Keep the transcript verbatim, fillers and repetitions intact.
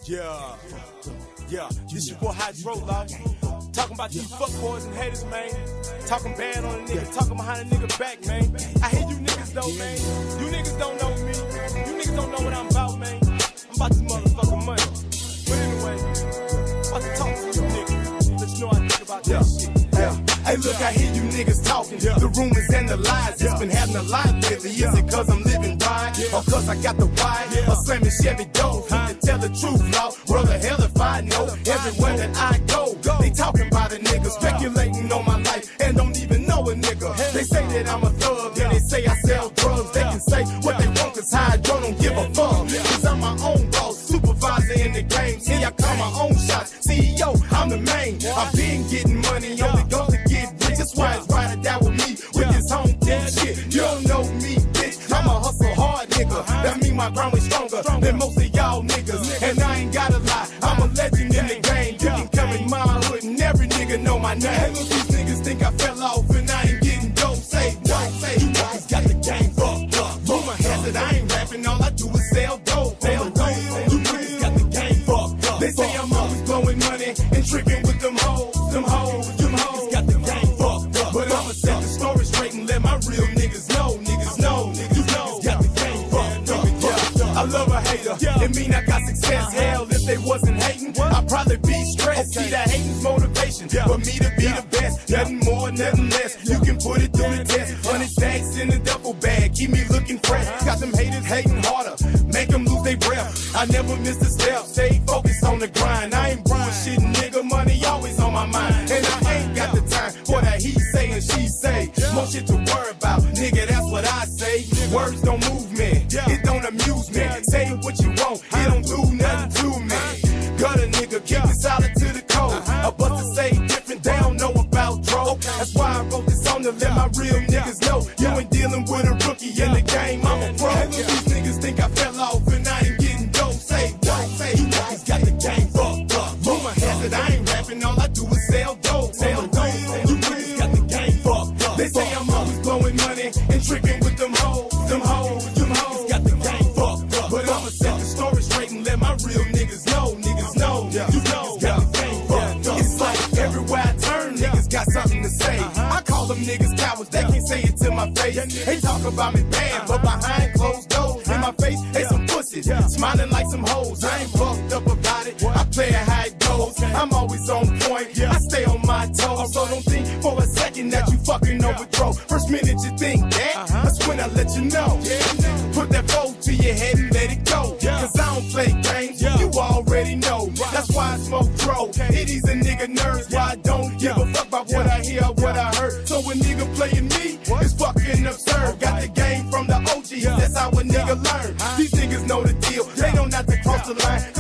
Yeah, yeah, this your boy Hydro Law. Talking about these fuckboys and haters, man. Talking bad on a nigga, talking behind a nigga back, man. I hear you niggas though, man. You niggas don't know me. You niggas don't know what I'm about, man. I'm about this motherfucking money. But anyway, I'm about to talk to you niggas. Let you know I think about that shit. Yeah. Hey, look, I hear you niggas talking, yeah. The rumors and the lies. It's been happening a lot lately. Is it cause I'm living right? Yeah. Or cause I got the why? Yeah. Or slamming Chevy doors? Huh? To tell the truth, law. Brother, hell if I know. Everywhere that I go, go. They talking about a nigga, speculating on my life, and don't even know a nigga. Hey. They say that I'm a thug, and they say I sell drugs. They can say what they want, cause Hydro don't give a fuck. Cause I'm my own boss, supervisor in the game. See, I call my own shots. C E O, I'm the main. I've been getting money, only goes to get rich. That's why it's ride or die with me, with this home cooked shit. You don't know me, bitch. I'm a hustle hard nigga. That mean my ground is stronger than most of y'all niggas. And I ain't gotta lie, I'm a legend in the game. You can come in my hood and every nigga know my name. Hey, look, these niggas think I fell off and I ain't getting dope. Say, don't say, you niggas got the game fucked up. Rumor has it I ain't rapping, all I do is sell dope. Sell dope. You niggas got the game fucked up. They say I'm always blowing money and tricking with them hoes. Them hoes, them hoes got the game fucked up. But I'ma set the story straight and let my real niggas know. Niggas know, niggas know. Got the game fucked up. Yeah. I love a hater, it mean I got success. Hell, if they wasn't hating, I'd probably be stressed. See, that hating's motivation for me to be the best. Nothing more, nothing less. You can put it through the test. Hundred stacks in a duffel bag, keep me looking fresh. Got them haters hating harder, make them lose their breath. I never miss a step, stay focused on the grind. I ain't bullshitting, nigga, money always on my mind. And I ain't got the time for that he say and she say. More shit to worry about, nigga, that's what I say. Words don't move me, it don't amuse me. Say what you want, it don't do nothing to me. Got a nigga, keep it solid to the code. A bust to say different, they don't know about dro. That's why I wrote this song to let my real niggas know. You ain't dealing with a rookie in the game, I'm a pro. Hey, look, these niggas think I fell off and I ain't getting dope. Say, don't say, you niggas got the game fucked up. Rumor has it I ain't rapping, all I do is sell dope. Sell dope. You niggas got the game fucked up. They say I'm always blowing money and tricking with them hoes. Them hoes, them hoes got the game fucked up. But I'ma set the story straight and let my real niggas know. Niggas know, you niggas got the game fucked up. It's like everywhere I turn, niggas got something to say. I call them niggas cowards, they can't say it to my face. They talk about me bad, but behind closed doors, in my face, they some pussies, smiling like some hoes. I ain't fucked up about it, I play it how it goes. I'm always on point, I stay on my toes. So don't think for a second that you fucking overthrow. First minute you think that, that's when I let you know. Put that foe to your head and let it go. Cause I don't play games, you already know. That's why I smoke dro. It is a nigga nerves, why I don't give a fuck about what I hear or what I heard. So a nigga playing me is fucking absurd. Got the game from the O Gs, that's how a nigga learn. These niggas know the deal, they don't have to cross the line.